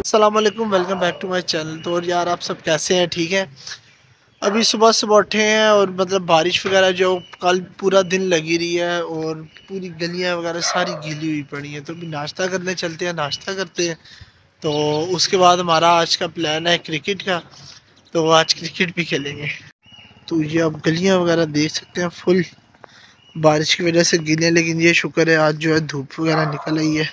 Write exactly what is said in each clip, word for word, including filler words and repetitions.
अस्सलाम वालेकुम, welcome back to my channel. तो और यार आप सब कैसे हैं? ठीक है। अभी सुबह सुबह उठे हैं और मतलब बारिश वगैरह जो कल पूरा दिन लगी रही है और पूरी गलियां वगैरह सारी गीली हुई पड़ी हैं। तो अभी नाश्ता करने चलते हैं, नाश्ता करते हैं। तो उसके बाद हमारा आज का प्लान है क्रिकेट का, तो आज क्रिकेट भी खेलेंगे। तो ये आप गलियाँ वगैरह देख सकते हैं, फुल बारिश की वजह से गीली हैं, लेकिन ये शुक्र है आज जो है धूप वगैरह निकल आई है।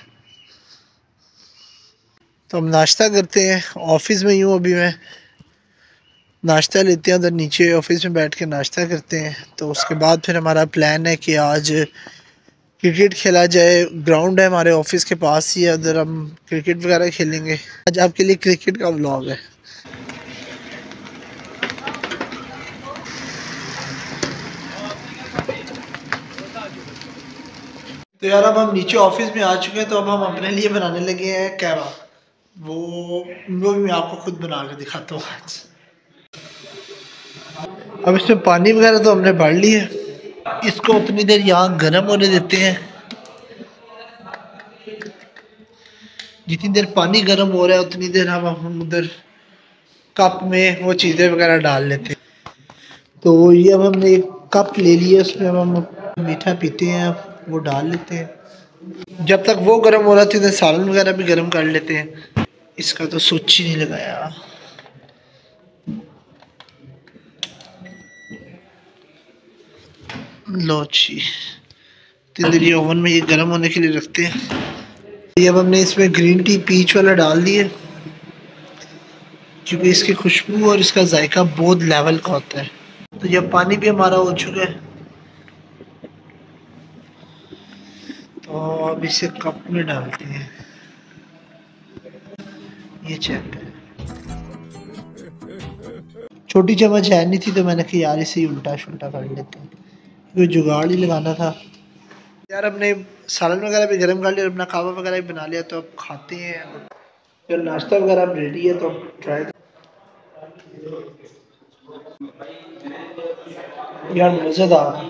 तो हम नाश्ता करते हैं, ऑफिस में ही हूँ अभी मैं। नाश्ता लेते हैं उधर नीचे ऑफिस में बैठ के नाश्ता करते हैं। तो उसके बाद फिर हमारा प्लान है कि आज क्रिकेट खेला जाए। ग्राउंड है हमारे ऑफिस के पास ही है, उधर हम क्रिकेट वगैरह खेलेंगे। आज आपके लिए क्रिकेट का व्लॉग है। तो यार अब हम नीचे ऑफिस में आ चुके हैं, तो अब हम अपने लिए बनाने लगे हैं कहवा। वो वो भी मैं आपको खुद बना के दिखाता हूँ आज। अब इसमें पानी वगैरह तो हमने भर ली है, इसको उतनी देर यहाँ गर्म होने देते हैं। जितनी देर पानी गर्म हो रहा है उतनी देर हम हम उधर कप में वो चीज़ें वगैरह डाल लेते हैं। तो ये अब हमने एक कप ले लिया, उसमें हम मीठा पीते हैं, वो डाल लेते हैं। जब तक वो गर्म हो रहा है तो सालन वगैरह भी गर्म कर लेते हैं। इसका तो स्विच ही नहीं लगाया। लो जी, तिंदरी ओवन में ये गर्म होने के लिए रखते हैं। ये अब हमने इसमें ग्रीन टी पीच वाला डाल दिया, क्योंकि इसकी खुशबू और इसका जायका बहुत लेवल का होता है। तो ये पानी भी हमारा हो चुका है, तो अब इसे कप में डालते हैं। ये चेक है, छोटी चम्मच है नहीं थी तो मैंने कहा यार इसे उल्टा शुल्टा कर लेते हैं, क्योंकि जुगाड़ ही लगाना था। यार हमने सालन वगैरह भी गर्म कर लिया और अपना कावा वगैरह भी बना लिया, तो अब खाते हैं। यार नाश्ता वगैरह अब रेडी है, तो ट्राई। यार मज़ेदार।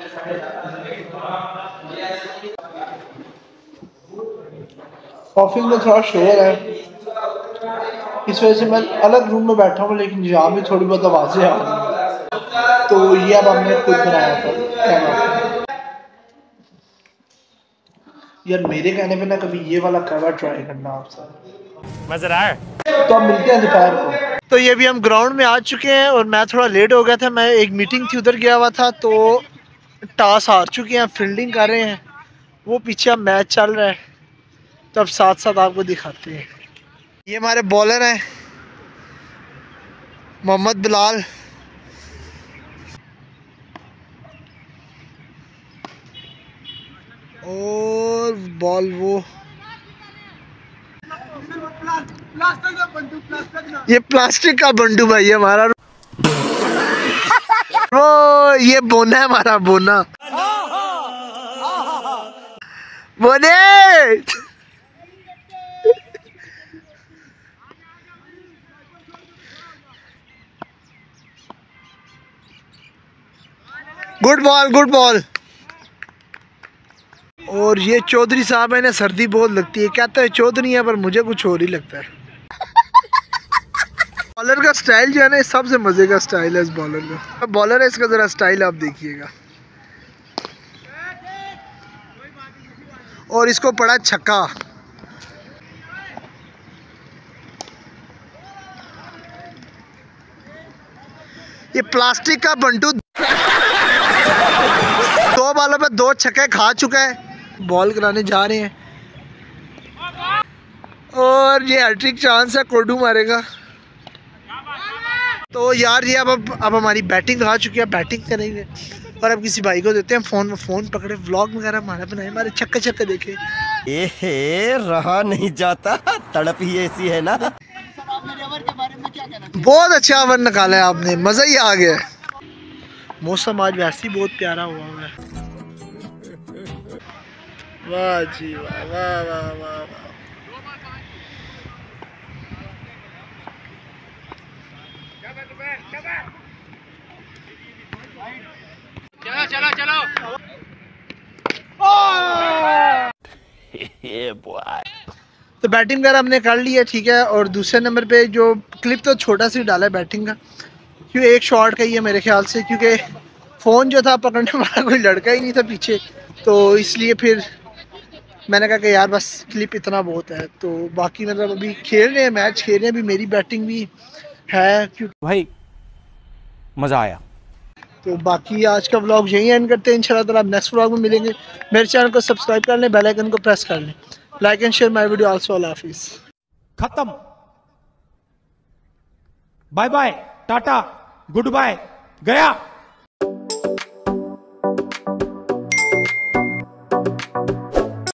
ऑफिस में थोड़ा शोर है, इस वजह से मैं अलग रूम में बैठा हूँ, लेकिन यहाँ भी थोड़ी बहुत आवाज़ें आ रही हैं। तो ये अब हमने खुद बनाया था कहवा। यार मेरे कहने पे ना कभी ये वाला कहवा ट्राई करना आप सब, मज़ा आ है। तो अब मिलते हैं दोपहर को। तो ये भी हम ग्राउंड में आ चुके हैं और मैं थोड़ा लेट हो गया था, मैं एक मीटिंग थी उधर गया हुआ था। तो टॉस हार चुके हैं, फील्डिंग कर रहे हैं, वो पीछे अब मैच चल रहा है। तो अब साथ साथ आपको दिखाते हैं। ये हमारे बॉलर हैं मोहम्मद बिलाल। और बॉल वो ये प्लास्टिक का बंडू भाई है हमारा। वो ये बोना है हमारा, बोना बोने। Good ball, good ball. और ये चौधरी साहब है ना, सर्दी बहुत लगती है, कहते हैं चौधरी है पर मुझे कुछ और ही लगता है। बॉलर का स्टाइल जो है ना, सबसे मजे का स्टाइल है इस बॉलर का। बॉलर है, इसका जरा स्टाइल आप देखिएगा। और इसको पड़ा छक्का। ये प्लास्टिक का बंटू दो बॉलों पे दो छक्के खा चुका है। बॉल कराने जा रहे हैं और ये हैट्रिक चांस है, कोडू मारेगा। तो यार ये अब अब, अब हमारी बैटिंग आ चुकी है, बैटिंग करेंगे और अब किसी भाई को देते हैं फ़ोन में। फ़ोन पकड़े, व्लॉग वगैरह हमारा बनाए, हमारे छक्के छक्के देखे। एहे, रहा नहीं जाता, तड़प ही ऐसी है ना। बहुत अच्छा ओवर निकाला है आपने, मज़ा ही आ गया। मौसम आज वैसे ही बहुत प्यारा हुआ है। वाह जी वाह, वाह वाह वाह वाह। चलो चलो चलो। तो बैटिंग वगैरह हमने कर ली है, ठीक है। और दूसरे नंबर पे जो क्लिप तो छोटा सी डाला है बैटिंग का, क्योंकि एक शॉट का ही है मेरे ख्याल से, क्योंकि फ़ोन जो था पकड़ने वाला कोई लड़का ही नहीं था पीछे, तो इसलिए फिर मैंने कहा कि यार बस क्लिप इतना बहुत है। तो बाकी मतलब अभी खेल रहे हैं, मैच खेल रहे हैं, अभी मेरी बैटिंग भी है क्योंकि भाई मज़ा आया। तो बाकी आज का व्लॉग यहीं एंड करते हैं। इंशाल्लाह ताला आप नेक्स्ट व्लॉग में मिलेंगे। मेरे चैनल को सब्सक्राइब कर लें, बेल आइकन को प्रेस कर लें, like and share my video also. अल्लाह हाफिज़। खत्म। Bye bye, tata, goodbye, गया।